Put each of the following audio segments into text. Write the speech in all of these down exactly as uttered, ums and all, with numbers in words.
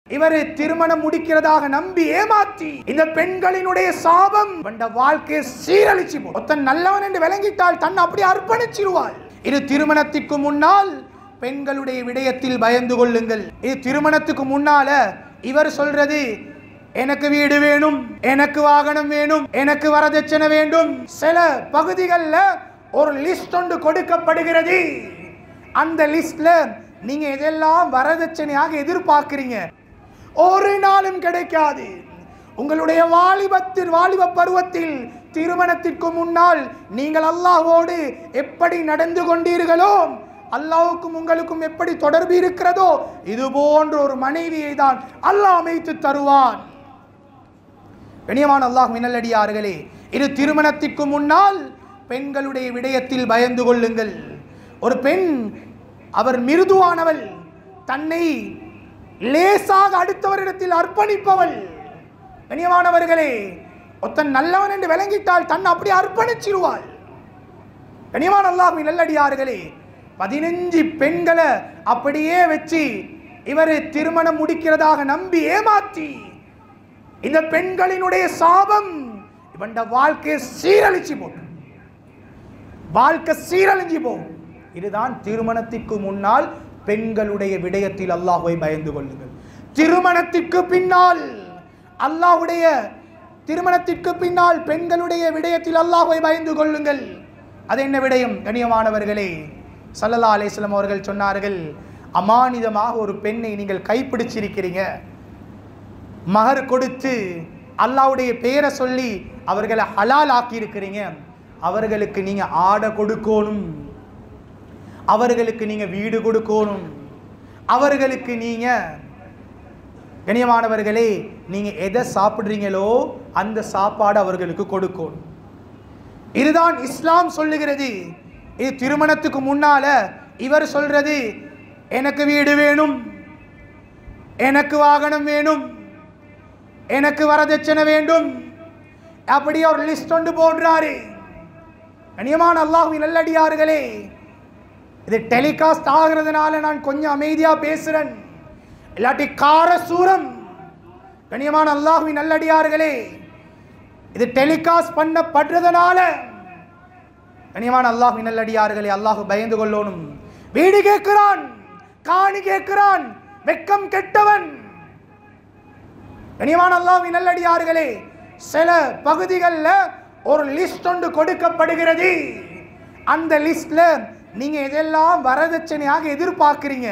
இவர் திருமணம் முடிக்கிறதாக நம்பி ஏமாற்றி இந்த பெண்களினுடைய சாபம் வந்த வாழ்க்கையை சீரழிச்சு ஒருத்தன் நல்லவன் என்று விளங்கிட்டால் தன்னை அப்படி அர்ப்பணிச்சிருவாள். இது திருமணத்திற்கு முன்னால் பெண்களுடைய விடயத்தில் பயந்து கொள்ளுங்கள். இது திருமணத்துக்கு முன்னால இவர் சொல்றது எனக்கு வீடு வேணும், எனக்கு வாகனம் வேணும், எனக்கு வரதட்சணை வேண்டும். சில பகுதிகளில் ஒரு லிஸ்ட் ஒன்று கொடுக்கப்படுகிறது. அந்த லிஸ்ட்ல நீங்க எதெல்லாம் வரதட்சணையாக எதிர்பார்க்கிறீங்க ஒரு நாளும் கிடைக்காது. உங்களுடைய வாலிபத்தில் வாலிப பருவத்தில் திருமணத்திற்கு முன்னால் நீங்கள் அல்லாஹ்வோடு எப்படி நடந்து கொண்டீர்களோ, அல்லாஹ்வுக்கும் உங்களுக்கும் எப்படி தொடர்பு இருக்கிறதோ, இது போன்ற ஒரு மனைவியை தான் அல்லாஹ் அமைத்து தருவான். கண்ணியமான அல்லாஹ்வின் நல்லடியார்களே, இது திருமணத்திற்கு முன்னால் பெண்களுடைய விடயத்தில் பயந்து கொள்ளுங்கள். ஒரு பெண் அவர் மிருதுவானவள், தன்னை லேசாக அடுத்தவரிடத்தில் அர்ப்பணிப்பவள். கண்ணியமானவர்களே, ஒருத்தன் நல்லவன் என்று விளங்கிட்டால் தன்னை அப்படி அர்ப்பணிச்சிருவாள். கண்ணியமான அல்லாஹ்வின் நல்லடியார்களே, பதினஞ்சு பெண்களை அப்படியே வச்சு இவர் திருமணம் முடிக்கிறதாக நம்பி ஏமாற்றி இந்த பெண்களினுடைய சாபம் இவன் வாழ்க்கையை சீரழிச்சு போட்டு வாழ்க்கை சீரழிஞ்சு போகும். இதுதான் திருமணத்திற்கு முன்னால் பெண்களுடைய விடயத்தில் அல்லாஹ்வை பயந்து கொள்ளுங்கள். திருமணத்திற்கு பின்னால் அல்லாஹ்வுடைய திருமணத்திற்கு பின்னால் பெண்களுடைய விடயத்தில் அல்லாஹ்வை பயந்து கொள்ளுங்கள். அது என்ன விடயம்? கண்ணியமானவர்களே, ஸல்லல்லாஹு அலைஹி வஸல்லம் அவர்கள் சொன்னார்கள், அமானிதமாக ஒரு பெண்ணை நீங்கள் கைப்பிடிச்சிருக்கிறீங்க, மகர் கொடுத்து அல்லாஹ்வுடைய பெயரை சொல்லி அவர்களை ஹலால் ஆக்கி இருக்கிறீங்க, அவர்களுக்கு நீங்க ஆடை கொடுக்கணும், அவர்களுக்கு நீங்க வீடு கொடுக்கணும், அவர்களுக்கு நீங்க கண்ணியமானவர்களே நீங்க எதை சாப்பிடுறீங்களோ அந்த சாப்பாடு அவர்களுக்கு கொடுக்கணும். இதுதான் இஸ்லாம் சொல்லுகிறது. இது திருமணத்துக்கு முன்னால இவர் சொல்றது எனக்கு வீடு வேணும், எனக்கு வாகனம் வேணும், எனக்கு வரதட்சணை வேண்டும், அப்படி ஒரு லிஸ்ட் ஒன்று போடுறாரு. கண்ணியமான அல்லாஹ்வின் நல்லடியார்களே, இது டெலிகாஸ்ட் ஆகிறதுனால நான் கொஞ்சம் அமைதியா பேசுறேன், இல்லாட்டி கார சூரம். கண்ணியமான அல்லாஹ்வின் நல்லடியார்களே, இது டெலிகாஸ்ட் பண்ணப்படுறதுனால கண்ணியமான அல்லாஹ்வின் நல்லடியார்களே, அல்லாஹ் பயந்து கொள்ளணும். வீடு கேட்கிறான், காணி கேட்கிறான், வெக்கம் கெட்டவன். கண்ணியமான அல்லாஹ்வின் நல்லடியார்களே, சில பகுதிகளில் ஒரு லிஸ்ட் ஒன்று கொடுக்கப்படுகிறது. அந்த லிஸ்ட்ல நீங்க எதெல்லாம் வரதட்சணையாக எதிர்பார்க்கிறீங்க.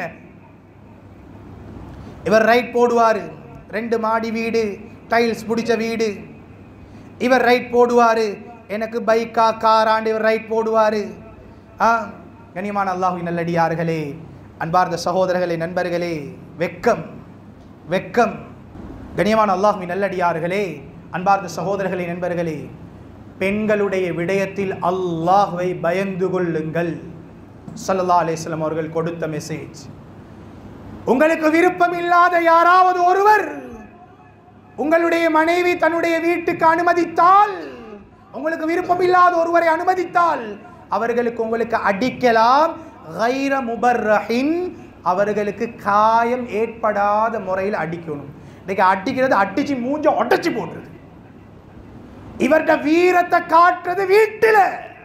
இவர் ரைட் போடுவார், ரெண்டு மாடி வீடு, டைல்ஸ் பிடிச்ச வீடு. இவர் ரைட் போடுவார், எனக்கு பைக்கா காராண்டு இவர் ரைட் போடுவார். ஆ கண்ணியமான அல்லாஹ்வின் நல்லடியார்களே, அன்பார்ந்த சகோதரர்களே, நண்பர்களே, வெக்கம் வெக்கம். கண்ணியமான அல்லாஹ்வின் நல்லடியார்களே, அன்பார்ந்த சகோதரர்களே, நண்பர்களே, பெண்களுடைய விடயத்தில் அல்லாஹ்வை பயந்து கொள்ளுங்கள். ஸல்லல்லாஹு அலைஹி வஸல்லம் அவர்கள் கொடுத்த மெசேஜ். உங்களுக்கு விருப்பம் இல்லாத யாராவது ஒருவர் உங்களுடைய மனைவி தன்னுடைய வீட்டுக்கு அனுமதித்தால், உங்களுக்கு விருப்பம் இல்லாத ஒருவரை அனுமதித்தால் அவர்களுக்கு உங்களுக்கு அடிக்கலாம். கைர முபர்ரஹின், அவர்களுக்கு காயம் ஏற்படாத முறையில் அடிக்கணும். இன்னைக்கு அடிக்கிறது அடிச்சு மூஞ்ச ஒட்டச்சு போடுறது. இவர்கிட்ட வீரத்தை காட்டுறது வீட்டில்,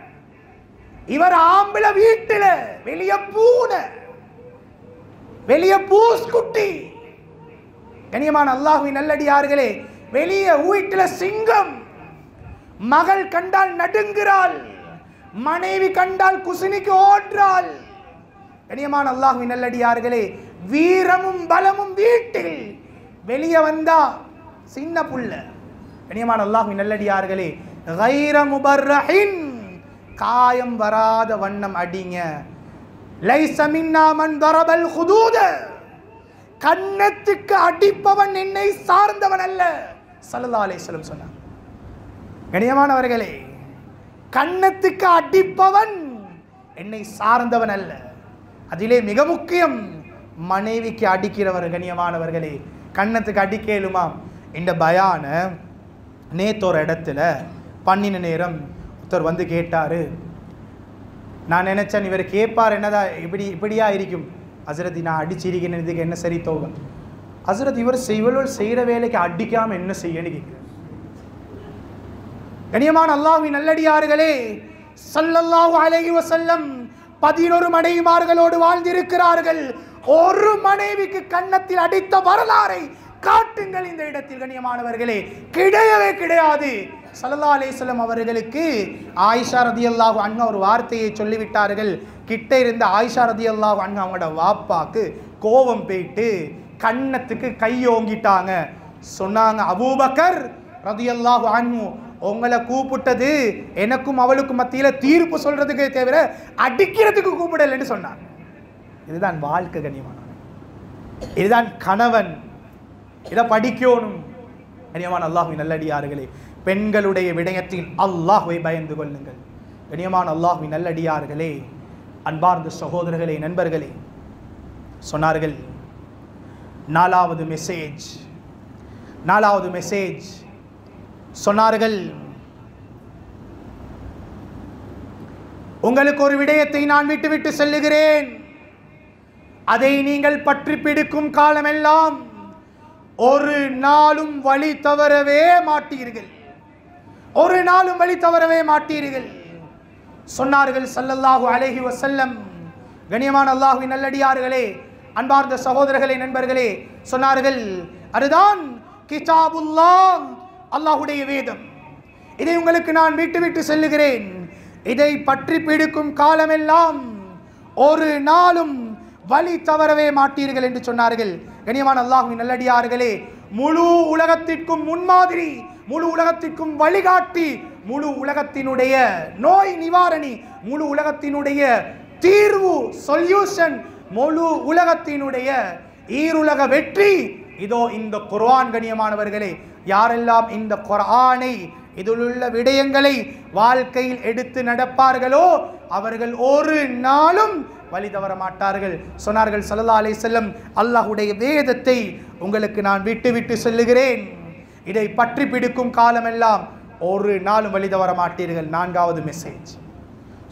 இவர் ஆம்பளை வீட்டில், வெளிய பூனை, வெளிய பூஸ்குட்டி. கண்ணியமான அல்லாஹ்வின் நல்லடியார்களே, வெளிய வீட்டில் சிங்கம். மகள் கண்டால் நடுங்குறாள், மனைவி கண்டால் குசினிக்கு ஓடுறாள். கண்ணியமான அல்லாஹ்வின் நல்லடியார்களே, வீரமும் பலமும் வீட்டில், வெளியே வந்தா சின்ன புள்ள. கண்ணியமான அல்லாஹ்வின் நல்லடியார்களே, கைர முபர்ரஹின், காயம் வராத வண்ணம் அடிங்க. லைஸ மின்னா மன் தரபல் ஹுதூத, கன்னத்துக்கு அடிப்பவன் என்னை சார்ந்தவன் அல்ல, ஸல்லல்லாஹு அலைஹி வஸல்லம் சொன்னார். கண்ணியமானவர்களே, கன்னத்துக்கு அடிப்பவன் என்னை சார்ந்தவன் அல்ல. அதிலே மிக முக்கியம் மனைவிக்கு அடிக்கிறவர். கண்ணியமானவர்களே, கன்னத்துக்கு அடிக்கலுமா? இந்த பயான நேத்தோர இடத்துல பண்ணின நேரம் ஒருத்தர் வந்து கேட்டார். நான் நினச்சேன் இவர் கேட்பார், என்னதான் இப்படி இப்படியா இருக்கும் ஹஸ்ரத், நான் அடிச்சிருக்கிறேன், இதுக்கு என்ன சரி தோகம். ஹஸ்ரத் இவர் செய்வலோல் செய்கிற வேலைக்கு அடிக்காம என்ன செய்யன்னு கேட்குறார். கண்ணியமான அல்லாஹ்வின் நல்லடியார்களே, ஸல்லல்லாஹு அலைஹி வஸல்லம் பதினொரு மனைவிமார்களோடு வாழ்ந்திருக்கிறார்கள். ஒரு மனைவிக்கு கன்னத்தில் அடித்த வரலாறை காட்டுங்கள் இந்த இடத்தில். கண்ணியமானவர்களே, கிடையவே கிடையாது. ஸல்லல்லாஹு அலைஹி வஸல்லம் அவர்களுக்கு ஆயிஷா ரதியல்லாஹு அன்ஹா ஒரு வார்த்தையை சொல்லிவிட்டார்கள். கிட்ட இருந்த ஆயிஷா ரதியல்லாஹு அன்ஹா அவங்களோட வாப்பாக்கு கோபம் போயிட்டு கன்னத்துக்கு கையோங்கிட்டாங்க. சொன்னாங்க, அபூபக்கர் ரதியல்லாஹு அன்ஹு உங்களை கூப்பிட்டது எனக்கும் அவளுக்கும் மத்தியில தீர்ப்பு சொல்றதுக்கே தவிர அடிக்கிறதுக்கு கூப்பிடலன்னு சொன்னாங்க. இதுதான் வாழ்க்கை கண்ணியமான, இதுதான் கணவன். இதை படிக்கணும் கண்ணியமான அல்லாஹ்வின் நல்லடியார்களே. பெண்களுடைய விடயத்தில் அல்லாஹ்வை பயந்து கொள்ளுங்கள். கண்ணியமான அல்லாஹ்வின் நல்லடியார்களே, அன்பார்ந்த சகோதரர்களே, நண்பர்களே, சொன்னார்கள் நாலாவது மெசேஜ் நாலாவது மெசேஜ் சொன்னார்கள், உங்களுக்கு ஒரு விடயத்தை நான் விட்டுவிட்டு செல்லுகிறேன். அதை நீங்கள் பற்றி பிடிக்கும் காலமெல்லாம் ஒரு நாளும் வழி தவறவே மாட்டீர்கள். ஒரு நாளும் வழி தவறவே மாட்டீர்கள் சொன்னார்கள் ஸல்லல்லாஹு அலைஹி வஸல்லம். கண்ணியமான அல்லாஹ்வின் நல்லடியார்களே, அன்பார்ந்த சகோதரர்களே, நண்பர்களே, சொன்னார்கள் அதுதான் கிதாபுல்லாஹ், அல்லாஹ்வுடைய வேதம். இதை உங்களுக்கு நான் விட்டு விட்டு செல்லுகிறேன். இதை பற்றி பிடிக்கும் காலமெல்லாம் ஒரு நாளும் வழி தவறவே மாட்டீர்கள் என்று சொன்னார்கள். கண்ணியமான அல்லாஹ்வின் நல்லடியார்களே, முழு உலகத்திற்கும் முன்மாதிரி, முழு உலகத்திற்கும் வழிகாட்டி, முழு உலகத்தினுடைய நோய் நிவாரணி, முழு உலகத்தினுடைய தீர்வு சொல்யூஷன், முழு உலகத்தினுடைய ஈருலக வெற்றி இதோ இந்த குர்ஆன். கண்ணியமானவர்களே, யாரெல்லாம் இந்த குர்ஆனை, இதிலுள்ள விடயங்களை வாழ்க்கையில் எடுத்து நடப்பார்களோ அவர்கள் ஒரு நாளும் வழி தவற மாட்டார்கள் சொன்னார்கள் ஸல்லல்லாஹு அலைஹி வஸல்லம். அல்லாஹ்வுடைய வேதத்தை உங்களுக்கு நான் விட்டு விட்டு செல்லுகிறேன். இதை பற்றி பிடிக்கும் காலமெல்லாம் ஒரு நாளும் வழி தவற மாட்டீர்கள். நான்காவது மெசேஜ்